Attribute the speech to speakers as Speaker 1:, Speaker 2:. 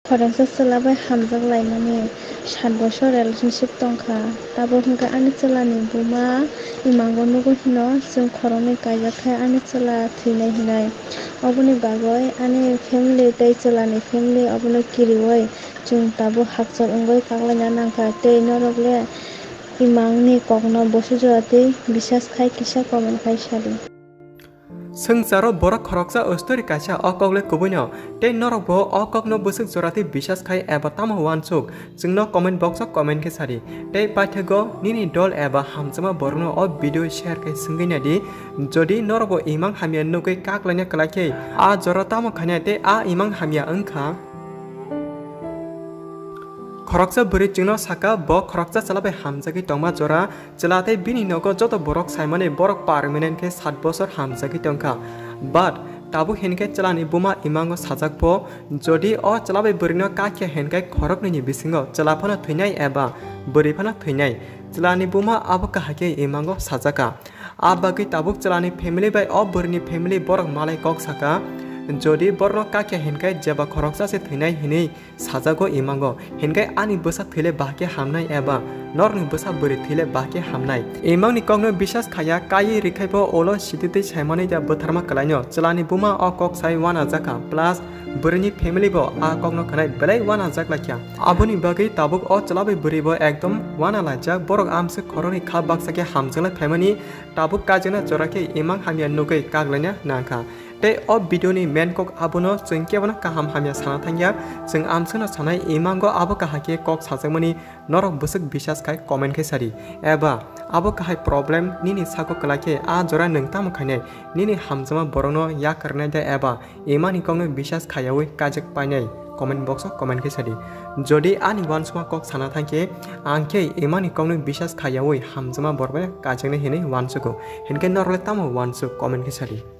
Speaker 1: Khoroksa chwlabai hamjaklaimani 7 bosor relationship tongkha abo hingkha ani chwlani buma imango nugui hino chwng khoroknwi kaijak khai ani chwla thwinai hinai oboni bagoi ani family tei chwlani family obono kiriwui chwng tabuk hapchal wngwi kaklaina nangkha tei norokle imangni kokno bosijora tei biswas khai kisa comment khai sadi.
Speaker 2: Sengcharo borok khoroksa story kaisa okokle kubuino tei norok bo okokno busuk jorati biswas khai eba tamo wansuk chungno comment box o comment ke sari tei paithago nini dol eba hamjama borokno o video share khai sungina di jodi norok bo imang hamya nugui kaklaina kalaikhe a jora tamo khania tei a imang hamya wngkha khoroksa buri chungno saka bo khoroksa chalabai hamjagui tongma jora chwlatei bini nogo joto borok saimani borok permanent ke 7 bosor hamjagui tongkha but tabu henke chlani buma imango sajakbo jodi o chalabai burino kakya henkai khorokni bisingo chlapano thwinai eba burifano thwinai chlani buma abo kahake imango sajaka abagi tabuk chlani family bai o burini family borok malai kok saka jodi borno kakya henkai jeba khoroksa se thwinai hinui sajago imango henkai ani bosa thwile bahke hamnai eba norni bosa buri thwile bahke hamnai imangni kokno biswas khaya kai rikhaibo olo siditei saimani ja botharma kalaino chlani buma o kok sai wana jaka plus burini family bo a kokno khanai belai wana jaklakya aboni bagai tabuk o chalabai buri bo ekdom wana lajak borok amse khoroni kha baksake hamjala family tabuk kajena jorake imang hamya nugui kaklaina nangkha tei o video ni main kok abono chwng kebono kaham hamya sana thangya chwng amchwna sanai imango abo kahake kok sajakmani norok busuk biswas khai comment khai sari eba abo kahai problem nini sako kalake a jora nungtam khainai nini hamjama borokno yakarnai da eba imani kokno biswas khaiyawi kajak painai comment box o comment khai sari jodi ani wansuma kok sana thangke angke imani kokno biswas khaiyawi hamjama borbe kajaknai hinui wansuko henke norle tamo wansuk comment khai sari.